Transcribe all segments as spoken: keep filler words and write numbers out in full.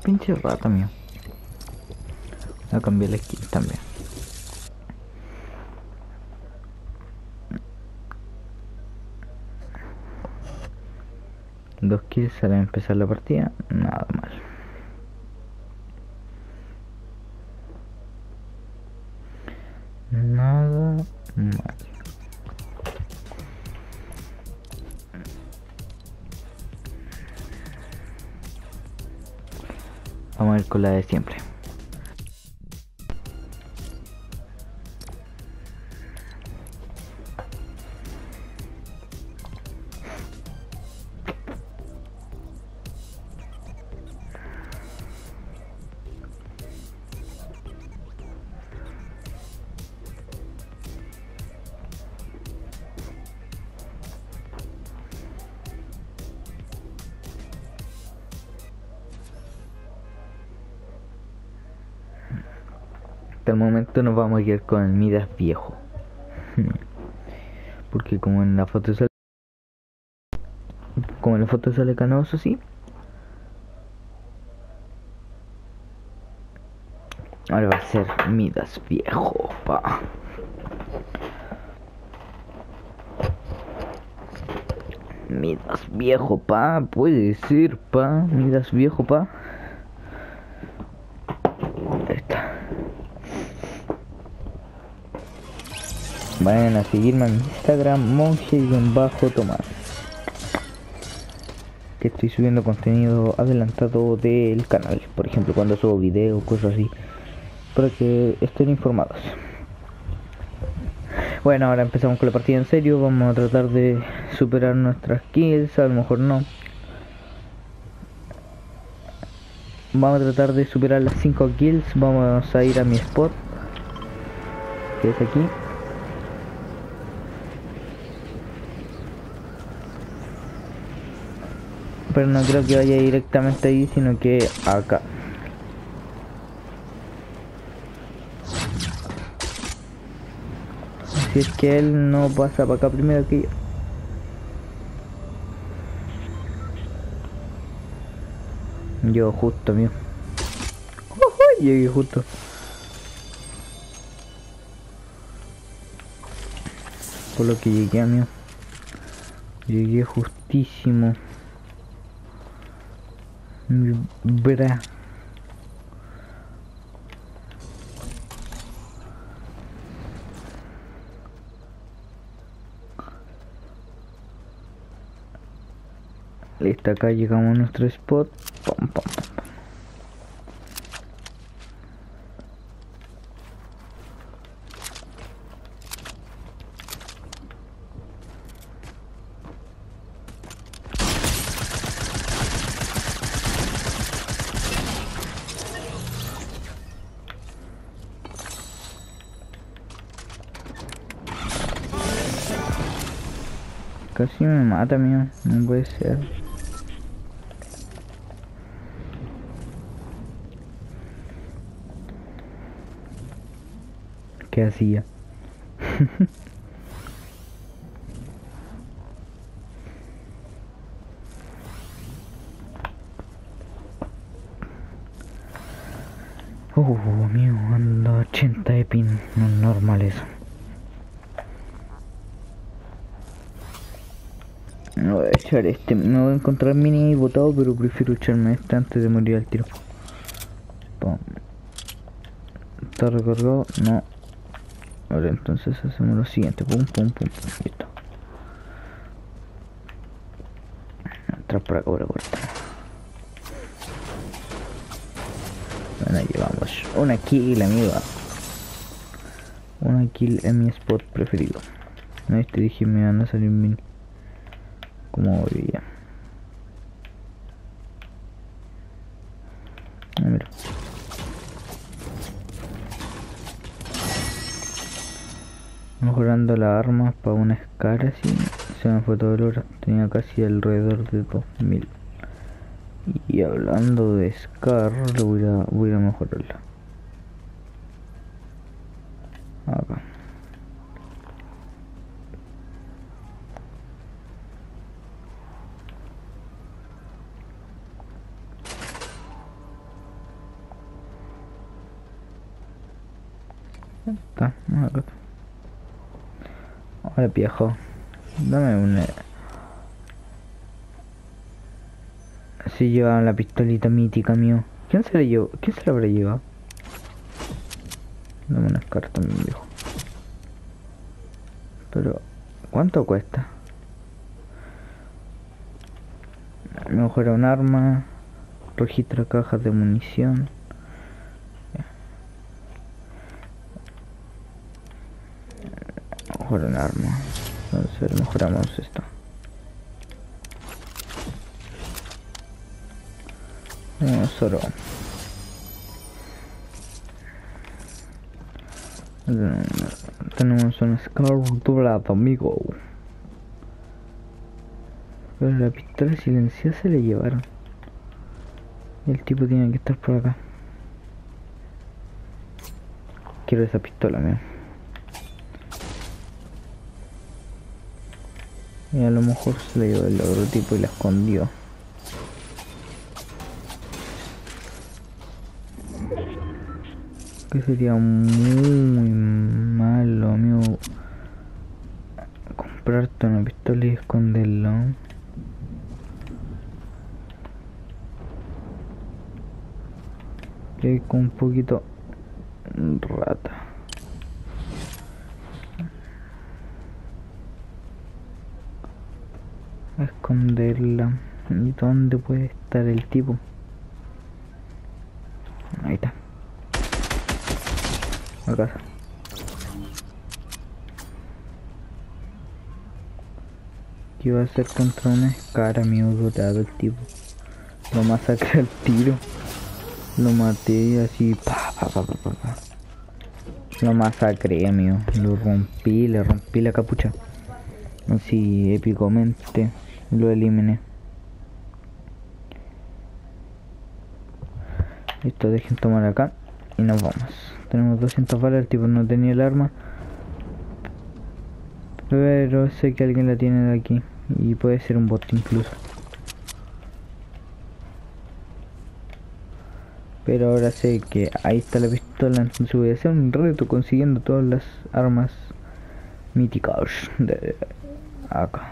pinche rata mío. Voy a cambiar la skin también. Dos kills al empezar la partida, nada mal. Nada mal. Vamos a ir con la de siempre. Hasta el momento nos vamos a ir con el Midas viejo. Porque como en la foto sale, como en la foto sale canoso así. Ahora va a ser Midas viejo, pa. Midas viejo, pa. Puede ser, pa. Midas viejo, pa. Ahí está. Vayan a seguirme en Instagram, monje-tomás, que estoy subiendo contenido adelantado del canal, por ejemplo cuando subo videos, cosas así, para que estén informados. Bueno, ahora empezamos con la partida en serio. Vamos a tratar de superar nuestras kills, a lo mejor no. Vamos a tratar de superar las cinco kills. Vamos a ir a mi spot, que es aquí. Pero no creo que vaya directamente ahí, sino que acá. Si es que él no pasa para acá primero que yo. Yo justo, mío. Uh-huh, llegué justo. Por lo que llegué, amigo. Llegué justísimo. Bra. Listo, acá llegamos a nuestro spot. Pum, pum, pum. Casi me mata, mío. No puede ser. ¿Qué hacía? Oh, mío, ando ochenta de pin. No es normal eso. Me voy a echar este. Me voy a encontrar mini ahí botado, pero prefiero echarme este antes de morir al tiro. Pum. ¿Está recargado? No. Ahora entonces hacemos lo siguiente. Pum, pum, pum. Listo. Entrar por acá, por acá. Bueno, llevamos una kill, amigo. Una kill en mi spot preferido. No, te dije me van a salir mini. Como veía. Ah, mira. Mejorando las armas para una escala así. Se me fue todo el oro. Tenía casi alrededor de dos mil. Y hablando de Scar, lo voy a, voy a mejorarla. Acá. Está, acá está. Ahora viejo, dame una. Si llevaban la pistolita mítica mío. ¿Quién se la llevó? ¿Quién se la habrá llevado? Dame unas cartas, mi viejo. Pero, ¿cuánto cuesta? Mejora un arma. Registra cajas de munición. Mejora un arma. Entonces mejoramos esto. Tenemos oro. Tenemos un Scar doblado, amigo. Pero la pistola silenciosa se le llevaron. Y el tipo tiene que estar por acá. Quiero esa pistola, mira. Y a lo mejor se la llevó el otro tipo y la escondió. Que sería muy malo, amigo, comprarte una pistola y esconderla. Que con un poquito rata. Esconderla. ¿Y dónde puede estar el tipo? Ahí está. Acá. ¿Qué iba a hacer contra una escara, amigo? Dorado el tipo. Lo masacré al tiro. Lo maté así. Pa, pa, pa, pa, pa, pa. Lo masacré, amigo. Lo rompí, le rompí la capucha. Así épicamente. Lo eliminé. Listo, dejen tomar acá. Y nos vamos. Tenemos doscientas balas, el tipo no tenía el arma. Pero sé que alguien la tiene de aquí. Y puede ser un bot incluso. Pero ahora sé que ahí está la pistola. Entonces voy a hacer un reto consiguiendo todas las armas míticas de acá.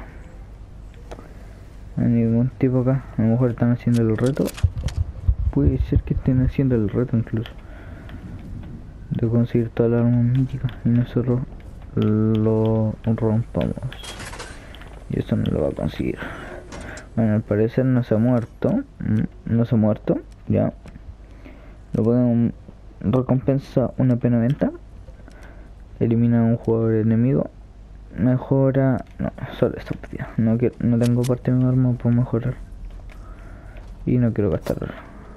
No hay ningún tipo acá. A lo mejor están haciendo el reto. Puede ser que estén haciendo el reto incluso de conseguir toda la arma mítica y nosotros lo rompamos. Y eso no lo va a conseguir. Bueno, al parecer no se ha muerto. No se ha muerto. Ya. Lo podemos recompensa una P noventa. Elimina a un jugador enemigo. Mejora. No, solo esta partida. No quiero, no tengo parte de mi arma por mejorar. Y no quiero gastarlo.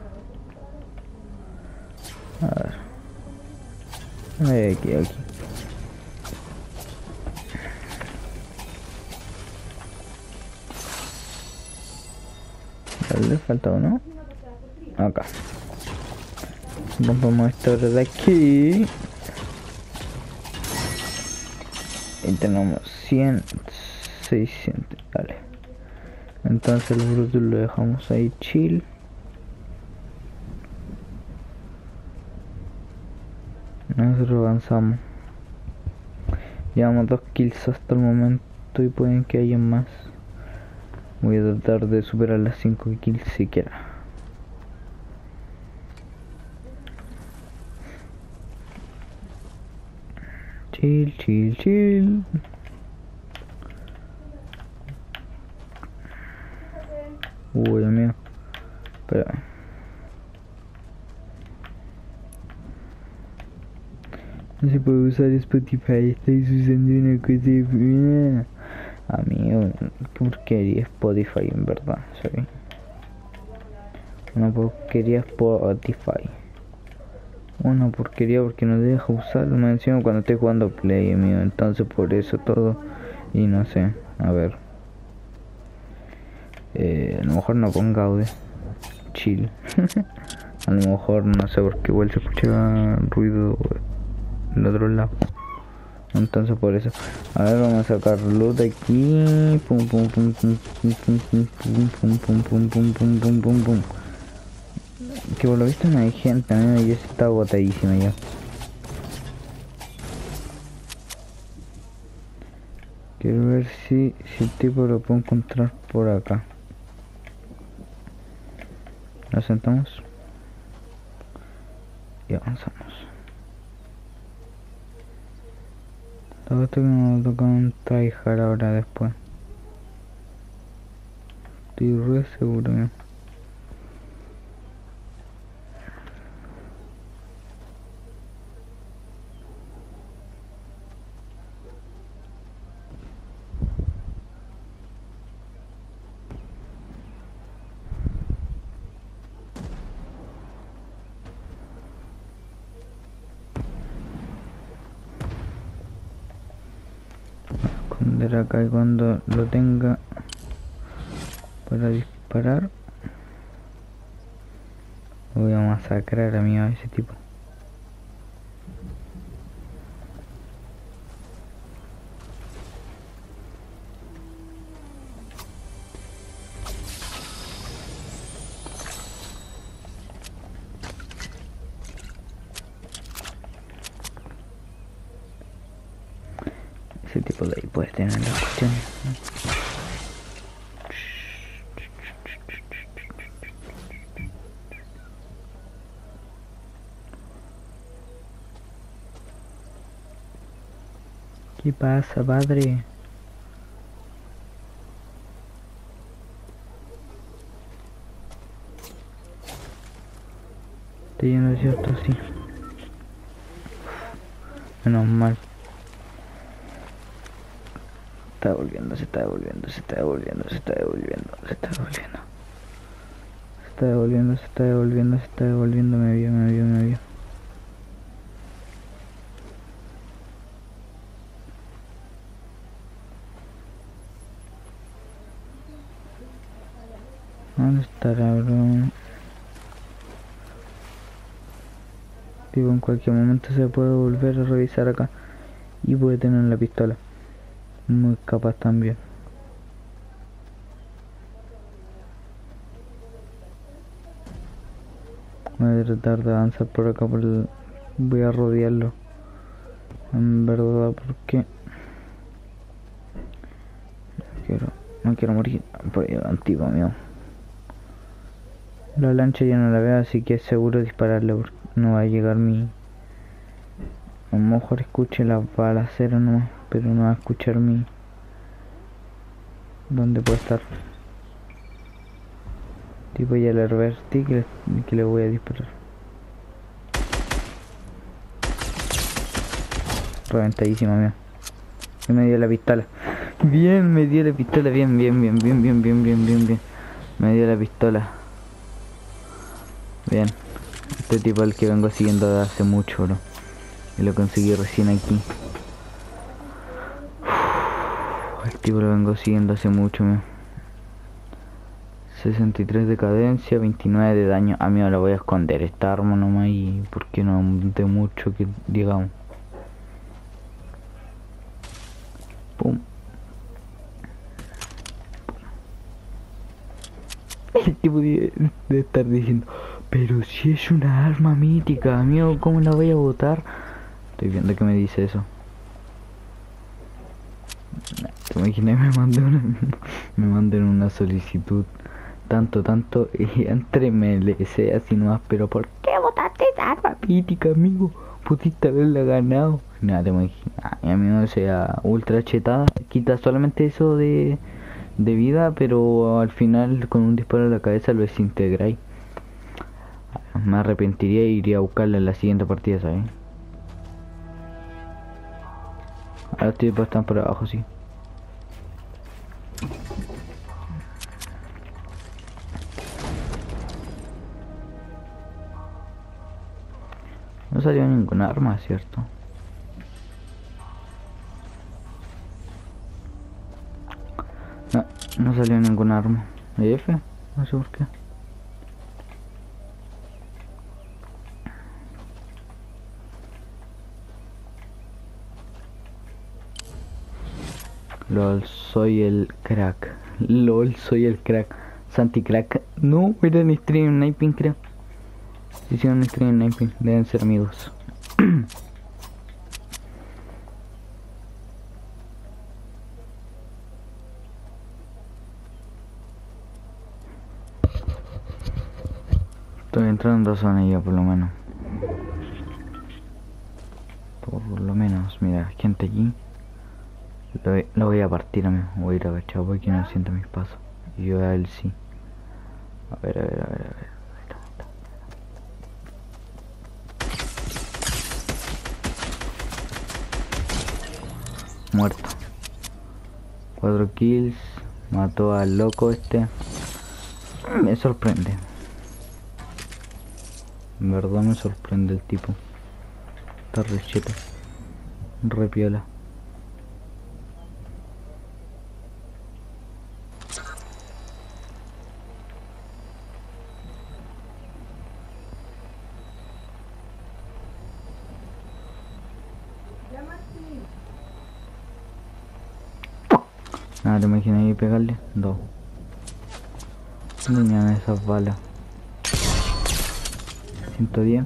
A ver. Aquí, aquí. Vale, falta uno. Acá. Rompamos esto de aquí. Y tenemos cien, seiscientos. Vale. Entonces el bruto lo dejamos ahí chill. Nosotros avanzamos. Llevamos dos kills hasta el momento y pueden que haya más. Voy a tratar de superar las cinco kills siquiera. Chill, chill, chill. Uy, Dios mío. Espera. No se puede usar Spotify, estáis usando una cosa. Amigo, qué porquería Spotify en verdad, ¿sabes? Una porquería Spotify. Una porquería porque no te deja usarlo, me encima cuando estoy jugando Play, amigo. Entonces por eso todo. Y no sé, a ver. Eh, a lo mejor no ponga audio. Chill. A lo mejor no sé porque igual se escucha ruido del otro lado. Entonces por eso. A ver, vamos a sacar loot aquí. Pum pum pum pum pum pum pum pum pum pum pum pum pum pum pum. Que por lo visto no hay gente, ¿no? Y esa está botadísima ya. Quiero ver si, si el tipo lo puedo encontrar por acá. Nos sentamos y avanzamos. Todo esto que nos toca un tryhard ahora después. Estoy re seguro, ¿no? Esconder acá y cuando lo tenga para disparar voy a masacrar a mí a ese tipo. Ese tipo de ahí puede tener la cuestión. ¿Qué pasa, padre? Está lleno de cierto, sí. Menos mal. Se está devolviendo, se está devolviendo, se está devolviendo, se está devolviendo, se está devolviendo. Se está devolviendo, se está devolviendo, se está devolviendo, me vio, me vio, me vio. ¿Dónde estará, bro? Digo, en cualquier momento se puede volver a revisar acá. Y puede tener la pistola. Muy capaz también. Voy a tratar de avanzar por acá por el... Voy a rodearlo. En verdad, porque... No quiero... No quiero morir. Por ahí antiguo, amigo. La lancha ya no la veo, así que es seguro dispararle porque no va a llegar mi... A lo mejor escuche la balacera nomás, pero no va a escuchar mi... ¿Dónde puede estar? Tipo ya le revertí que, que le voy a disparar. Reventadísimo, mío. Y me dio la pistola. Bien, me dio la pistola, bien, bien, bien, bien, bien, bien, bien, bien, bien. Me dio la pistola. Bien. Este tipo es el que vengo siguiendo desde hace mucho, bro. Y lo conseguí recién aquí. El tipo lo vengo siguiendo hace mucho, mío. sesenta y tres de cadencia, veintinueve de daño. A mí me la voy a esconder esta arma nomás y porque no de mucho que digamos. Pum. El tipo de, de estar diciendo, pero si es una arma mítica, amigo, ¿cómo la voy a botar? Estoy viendo que me dice eso. Te imaginé, me mandé una, me mandé una solicitud. Tanto, tanto, y entre me le sé así nomás, pero ¿por qué botaste esa arma mítica, amigo? Pudiste haberla ganado. Nada, te imaginas, a mí no sea ultra chetada, quita solamente eso de, de vida, pero al final con un disparo a la cabeza lo desintegráis. Me arrepentiría e iría a buscarla en la siguiente partida, ¿sabes? Ahora los tipos están por abajo, sí. No salió ningún arma, ¿cierto? No, no salió ningún arma. F, no sé por qué. LOL, soy el crack. LOL, soy el crack. Santi crack. No, era en stream sniping, creo. Hicieron stream sniping, deben ser amigos. encontrando zona ya por lo menos. Por lo menos, mira, gente aquí. Lo, voy- lo voy a partir a mí. Voy a ir agachado porque no siento mis pasos. Y yo a él sí. A ver, a ver, a ver, a ver. Muerto. Cuatro kills. Mató al loco este. Me sorprende. En verdad me sorprende el tipo. Está re cheto. Re piola. Nada, te imaginas ahí pegarle. Dos. ¿Dónde venían esas balas? ciento diez.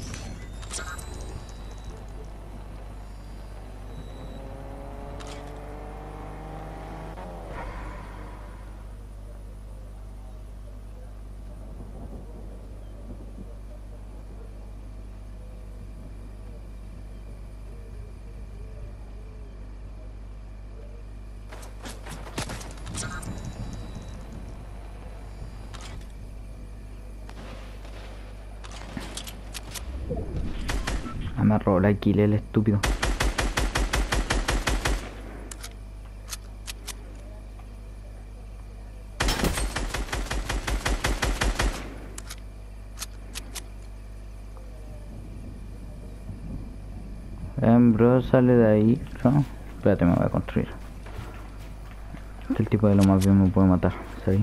Ah, me robó la kill el estúpido. Eh, bro, sale de ahí, ¿no? Espérate, me voy a construir. Este el tipo de lo más bien me puede matar, ¿sabes?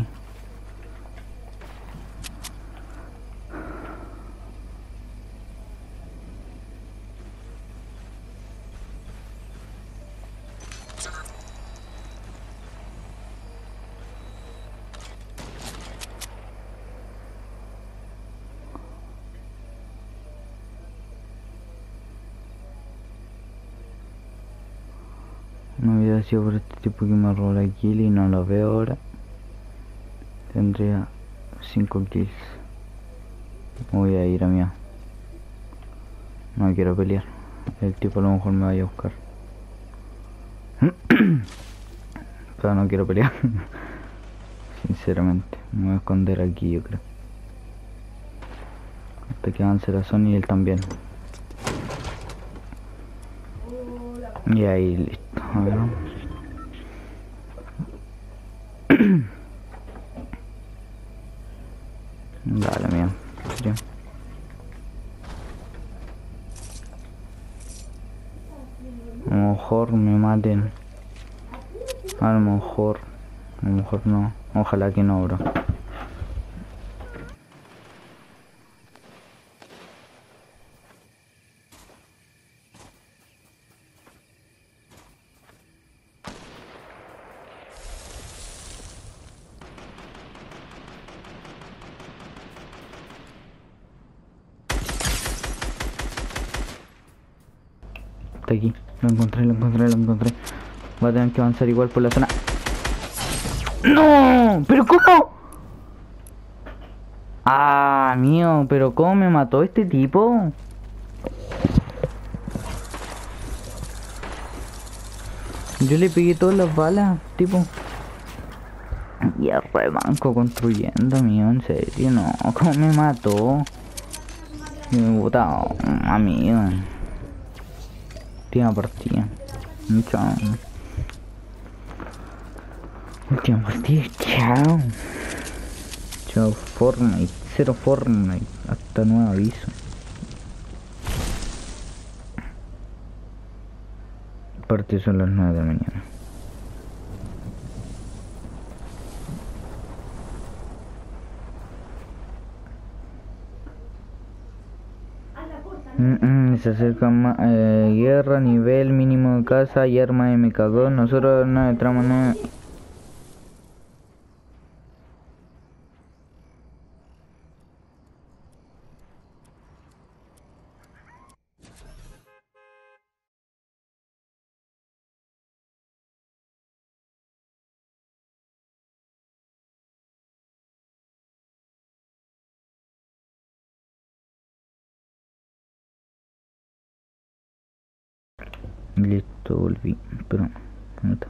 No hubiera sido por este tipo que me robó la kill y no lo veo ahora. Tendría cinco kills. Me voy a ir a mí. No quiero pelear. El tipo a lo mejor me vaya a buscar. Pero no quiero pelear. Sinceramente. Me voy a esconder aquí, yo creo. Hasta que avance la zona y él también. Y ahí listo. A ver. Dale, mía. Ya. A lo mejor me maten. A lo mejor. A lo mejor no. Ojalá que no, bro. Está aquí. Lo encontré, lo encontré, lo encontré. Voy a tener que avanzar igual por la zona. ¡No! ¿Pero cómo? Ah, mío, pero ¿cómo me mató este tipo? Yo le pegué todas las balas, tipo. Y el rebanco construyendo, mío, en serio, no. ¿Cómo me mató? Y me botado, amigo. Última partida. Chao. Última partida, chao. Chao, Fortnite. Cero Fortnite. Hasta nuevo aviso. Aparte son las nueve de la mañana. Mm, mm, se acerca más eh, guerra, nivel mínimo de casa y arma M K dos. Nosotros no entramos nada. Listo, volví. Pero, ¿dónde está?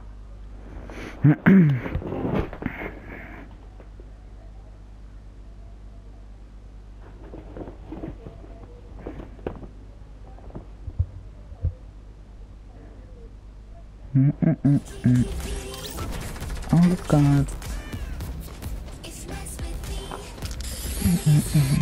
Mm, mm, mm, mm. Oh God. Mm, mm, mm.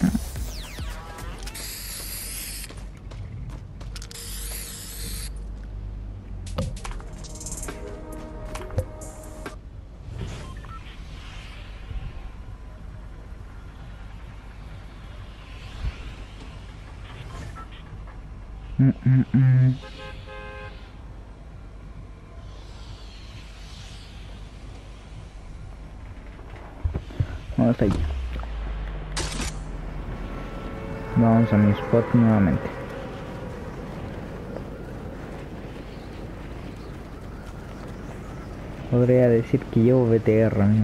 Mm, mm, mm. Vamos allá. Vamos a mi spot nuevamente. Podría decir que llevo B T R, amigo.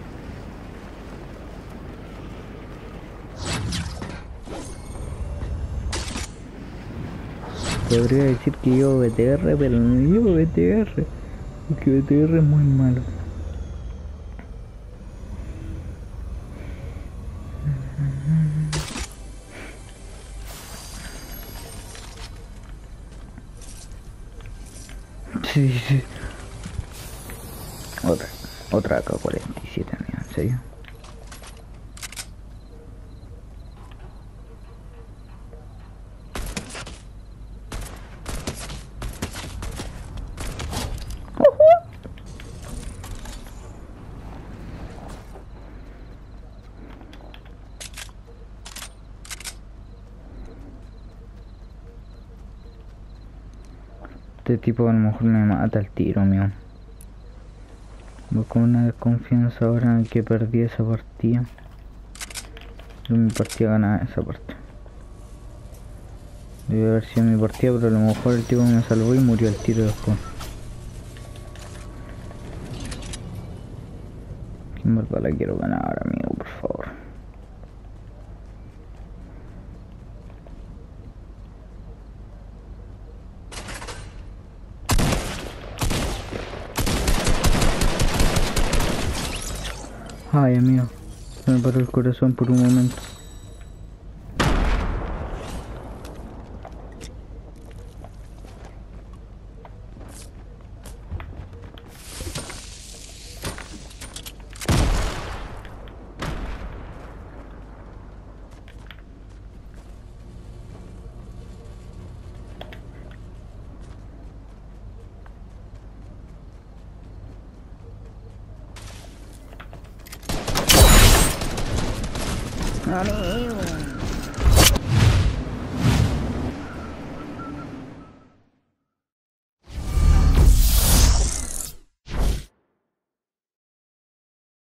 Podría decir que llevo B T R, pero no llevo B T R. Porque B T R es muy malo. Sí, sí. Otra, otra K cuarenta y siete, amigo, en serio. Este tipo a lo mejor me mata al tiro, mío. Voy con una desconfianza ahora que perdí esa partida. Yo mi partida ganaba esa parte. Debe haber sido mi partida, pero a lo mejor el tipo me salvó y murió al tiro después. ¿Quién más la quiero ganar ahora, amigo? Por favor. Ay, amigo, se me paró el corazón por un momento. Amigo.